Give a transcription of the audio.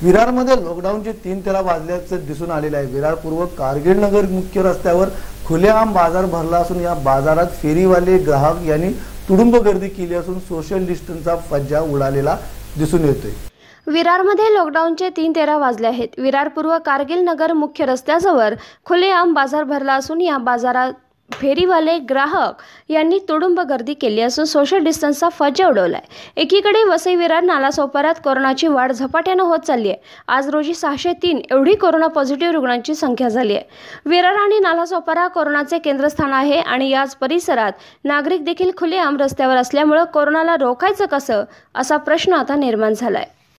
विरारमध्ये लॉकडाऊनचे 3 तेरा वाजल्याचं दिसून आलेलं आहे। विरार पूर्व कारगिल नगर मुख्य रस्त्यावर खुलेआम बाजार भरला असून या बाजारात फेरीवाले ग्राहक यांनी तुडुंब गर्दी केली असून सोशल डिस्टन्सचा फज्जा उडालेला दिसून येतोय। विरारमध्ये लॉकडाऊनचे 3:13 वाजले आहेत। विरार पूर्व कारगिल नगर मुख्य रस्त्यावर खुलेआम बाजार भरला असून या बाजारात फेरीवाले ग्राहक यांनी तुडुंब गर्दी केली असून सोशल डिस्टन्सचा फज्जा उडवलाय। एकीकडे वसई विरार नालासोपाऱ्यात कोरोनाची वाढ झपाट्याने होत चालली आहे। आज रोजी 603 एवढी कोरोना पॉझिटिव्ह रुग्णांची संख्या झाली आहे। विरार आणि नालासोपारा कोरोनाचे केंद्रस्थान आहे आणि याच परिसरात नागरिक देखील खुलेआम रस्त्यावर असल्यामुळे कोरोनाला रोखायचं कसं असा प्रश्न आता निर्माण झालाय।